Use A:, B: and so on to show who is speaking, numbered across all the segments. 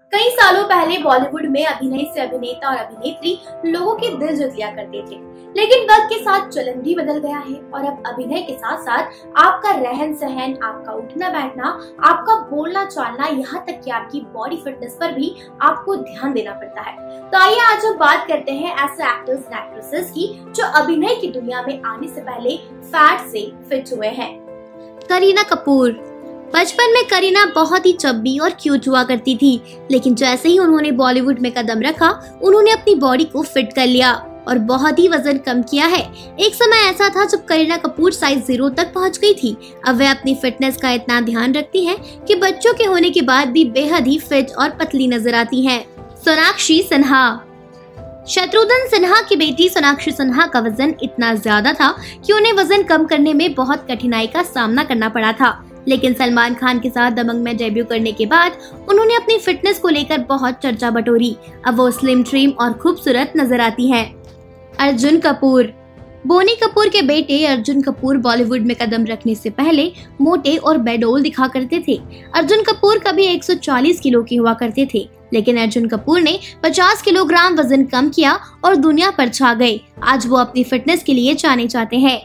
A: कई सालों पहले बॉलीवुड में अभिनय से अभिनेता और अभिनेत्री लोगों के दिल जीत लिया करते थे, लेकिन वक्त के साथ चलन भी बदल गया है और अब अभिनय के साथ साथ आपका रहन सहन, आपका उठना बैठना, आपका बोलना चालना, यहाँ तक कि आपकी बॉडी फिटनेस पर भी आपको ध्यान देना पड़ता है। तो आइए आज हम बात करते हैं ऐसे एक्टर्स एंड एक्ट्रेसेस की जो अभिनय की दुनिया में आने से पहले फैट से फिट हुए हैं।
B: करीना कपूर। बचपन में करीना बहुत ही चब्बी और क्यूट हुआ करती थी, लेकिन जैसे ही उन्होंने बॉलीवुड में कदम रखा, उन्होंने अपनी बॉडी को फिट कर लिया और बहुत ही वजन कम किया है। एक समय ऐसा था जब करीना कपूर साइज 0 तक पहुंच गई थी। अब वे अपनी फिटनेस का इतना ध्यान रखती हैं कि बच्चों के होने के बाद भी बेहद ही फिट और पतली नजर आती हैं। सोनाक्षी सिन्हा। शत्रुघ्न सिन्हा की बेटी सोनाक्षी सिन्हा का वजन इतना ज्यादा था कि उन्हें वजन कम करने में बहुत कठिनाई का सामना करना पड़ा था, लेकिन सलमान खान के साथ दबंग में डेब्यू करने के बाद उन्होंने अपनी फिटनेस को लेकर बहुत चर्चा बटोरी। अब वो स्लिम ट्रिम और खूबसूरत नजर आती हैं। अर्जुन कपूर। बोनी कपूर के बेटे अर्जुन कपूर बॉलीवुड में कदम रखने से पहले मोटे और बेडोल दिखा करते थे। अर्जुन कपूर कभी 140 किलो के हुआ करते थे, लेकिन अर्जुन कपूर ने 50 किलोग्राम वजन कम किया और दुनिया पर छा गए। आज वो अपनी फिटनेस के लिए जाने जाते हैं।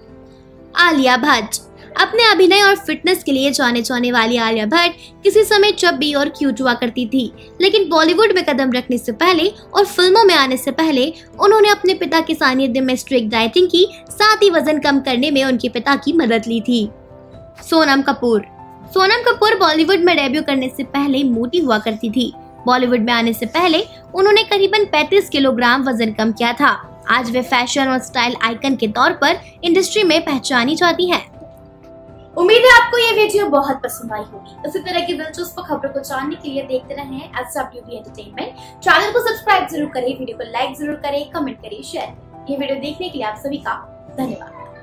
B: आलिया भट्ट। अपने अभिनय और फिटनेस के लिए जाने जाने वाली आलिया भट्ट किसी समय चब्बी और क्यूट हुआ करती थी, लेकिन बॉलीवुड में कदम रखने से पहले और फिल्मों में आने से पहले उन्होंने अपने पिता के सानिध्य में स्ट्रिक्ट डाइटिंग की, साथ ही वजन कम करने में उनके पिता की मदद ली थी। सोनम कपूर। सोनम कपूर बॉलीवुड में डेब्यू करने से पहले मोटी हुआ करती थी। बॉलीवुड में आने से पहले उन्होंने करीबन 35 किलोग्राम वजन कम किया था। आज वे फैशन और स्टाइल आइकन के तौर पर इंडस्ट्री में पहचानी जाती हैं।
A: उम्मीद है आपको ये वीडियो बहुत पसंद आई होगी। इसी तरह की दिलचस्प खबरों को जानने के लिए देखते रहें SWB एंटरटेनमेंट। चैनल को सब्सक्राइब जरूर करें, वीडियो को लाइक जरूर करें, कमेंट करें, शेयर करें। ये वीडियो देखने के लिए आप सभी का धन्यवाद।